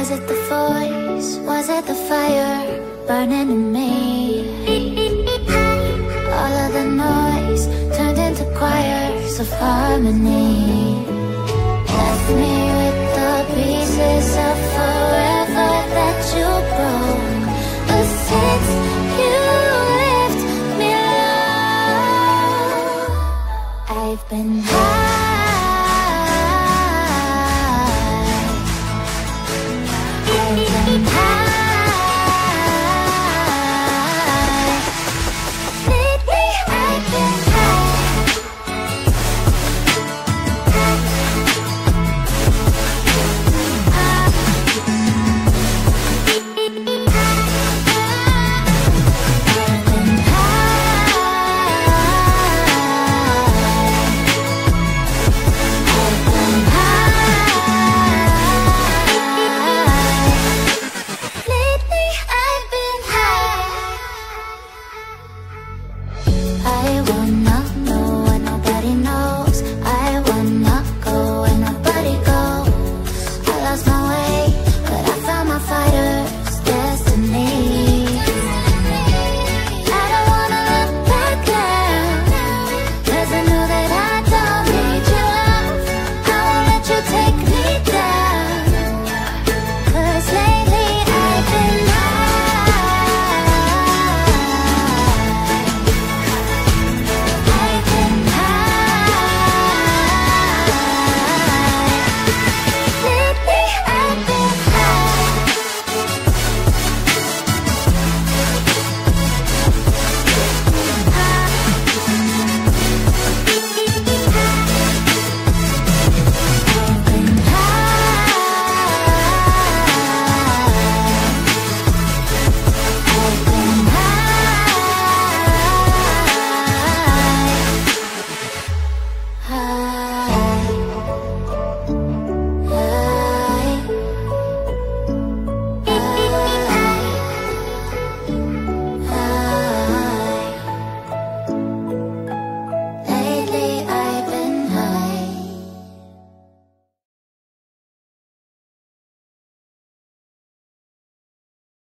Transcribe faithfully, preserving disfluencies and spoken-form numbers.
Was it the voice? Was it the fire burning in me? All of the noise turned into choirs of harmony. Left me with the pieces of forever that you broke. But since you left me alone, I've been